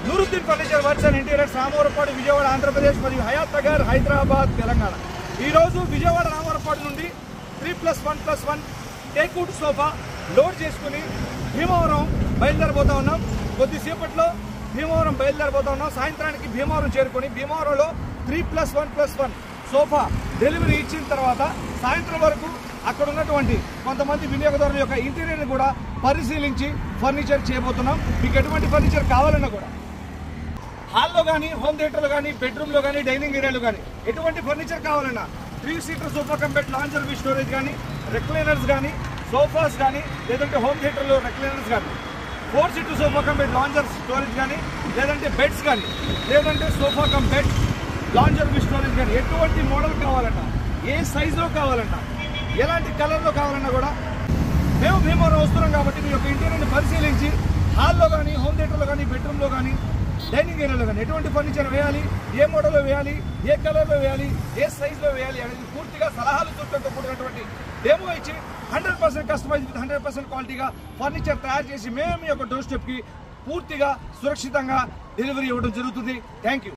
Nooruddin furniture works and interiors, Ramavarapadu, Vijayawada, Andhra Pradesh మరియు హయాత్ నగర్, హైదరాబాద్, తెలంగాణ. ఈరోజు విజయవాడ రామవరపాడు నుండి 3+1+1 టేక్వుడ్ సోఫా లోడ్ చేసుకుని భీమవరం బయలుదేరబోతా ఉన్నాం. కొద్దిసేపట్లో భీమవరం బయలుదేరబోతా ఉన్నాం. సాయంత్రానికి భీమవరం చేరుకొని భీమవరంలో 3+1+1 సోఫా డెలివరీ ఇచ్చిన తర్వాత సాయంత్రం వరకు అక్కడ ఉన్నటువంటి కొంతమంది వినియోగదారుల యొక్క ఇంటీరియర్ని కూడా పరిశీలించి ఫర్నిచర్ చేయబోతున్నాం. మీకు ఎటువంటి ఫర్నిచర్ కావాలన్నా కూడా హాల్లో కానీ, హోమ్ థియేటర్లో కానీ, బెడ్రూమ్లో కానీ, డైనింగ్ ఏరియాలో కానీ ఎటువంటి ఫర్నిచర్ కావాలన్నా 3-సీటర్ సోఫా కంపెట్ లాంజర్ వి స్టోరేజ్ కానీ, రెక్లైనర్స్ కానీ, సోఫాస్ కానీ, లేదంటే హోమ్ థియేటర్లో రెక్లైనర్స్ కానీ, four seater sofa cum bed lounger storage కానీ, లేదంటే బెడ్స్ కానీ, లేదంటే సోఫా కంపెట్ లాంజర్ వి స్టోరేజ్ కానీ ఎటువంటి మోడల్ కావాలన్నా, ఏ సైజులో కావాలన్నా, ఎలాంటి కలర్లో కావాలన్నా కూడా మేము భీమవరం వస్తున్నాం కాబట్టి మీ యొక్క ఇంటీరియర్ని పరిశీలించి హాల్లో కానీ, హోమ్ థియేటర్లో కానీ, బెడ్రూమ్లో కానీ, డైనింగ్ ఏరియాలో కానీ ఎటువంటి ఫర్నిచర్ వేయాలి, ఏ మోడల్లో వేయాలి, ఏ కలర్లో వేయాలి, ఏ సైజులో వేయాలి అనేది పూర్తిగా సలహాలు సూచనలతో కూడినటువంటి డెమో ఇచ్చి 100% కస్టమైజ్ విత్ 100% క్వాలిటీగా ఫర్నిచర్ తయారు చేసి మేము మీ యొక్క డోర్ స్టెప్కి పూర్తిగా సురక్షితంగా డెలివరీ ఇవ్వడం జరుగుతుంది. Thank you.